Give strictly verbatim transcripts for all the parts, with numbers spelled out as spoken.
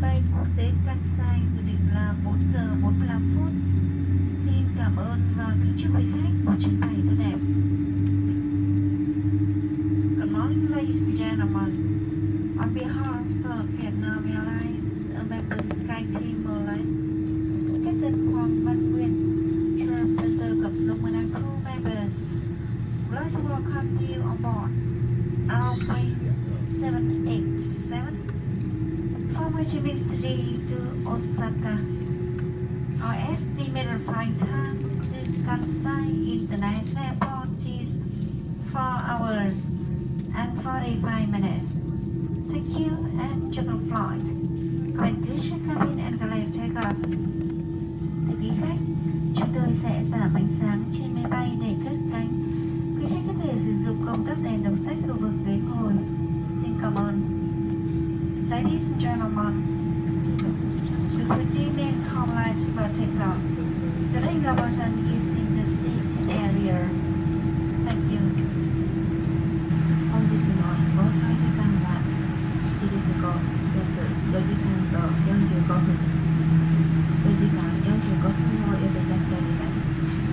sân bay quốc tế Kansai dự định là bốn giờ bốn mươi lăm phút. Xin cảm ơn và kính chúc quý khách một chuyến bay tốt đẹp. Good morning, ladies and gentlemen. On behalf of Vietnam Airlines, a member SkyTeam Airlines, Captain Hoàng Văn Nguyên, Professor Cẩm Dung and our crew members, would like to welcome you on board our plane seven eight seven from Ho Chi Minh City to Osaka. Our estimated flight time to Kansai International Airport is four hours and forty-five minutes. Thank you and enjoy the flight. Conclusion cabin and glide takeoff. Thưa quý khách, chúng tôi sẽ giảm ánh sáng trên máy bay để cất cánh. Quý khách có thể sử dụng công tắc đèn đọc sách khu vực ghế ngồi. Xin cảm ơn. Ladies and gentlemen, the main call light for takeoff. The regular button is in the seat area. Thank you. 本日の搭乗時間はしちじご約よじかんとよんじゅうごふん。よじかんよんじゅうごふんを予定いたしております。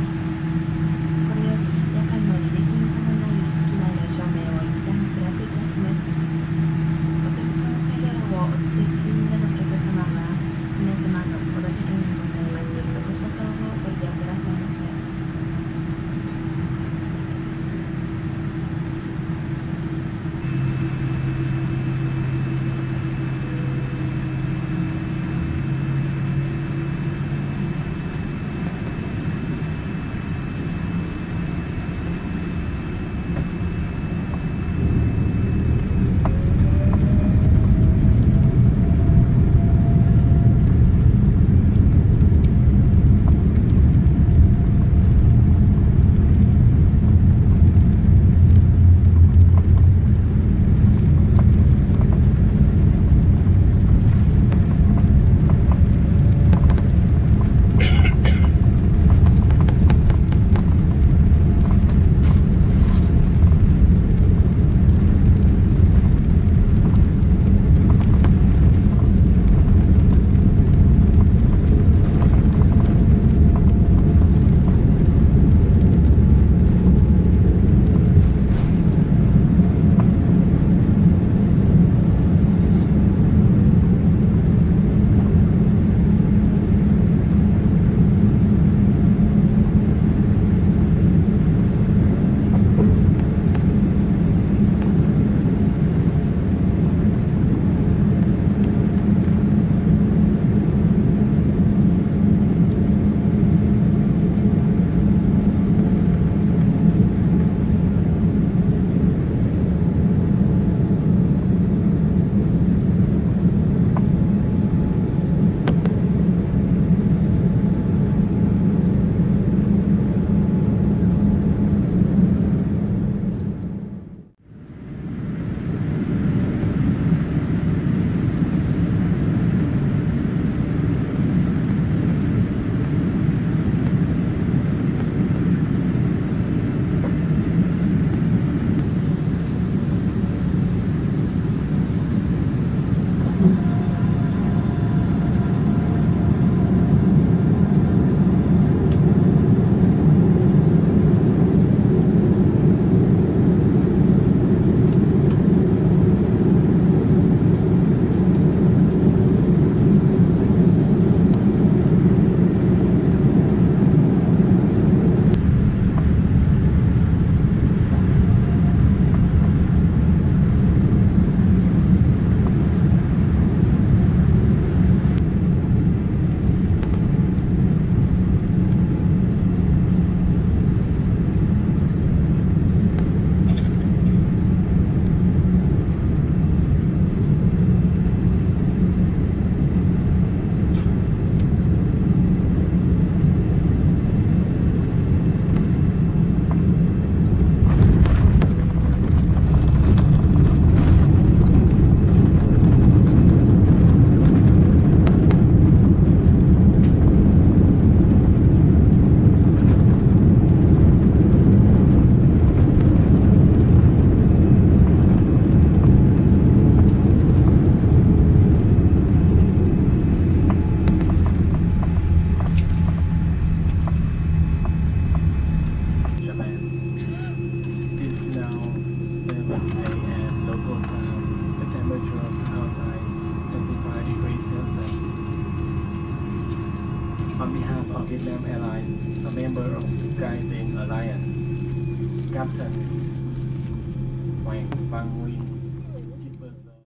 On behalf of Vietnam Airlines, a member of SkyTeam Alliance, Captain Hoàng Văn Nguyên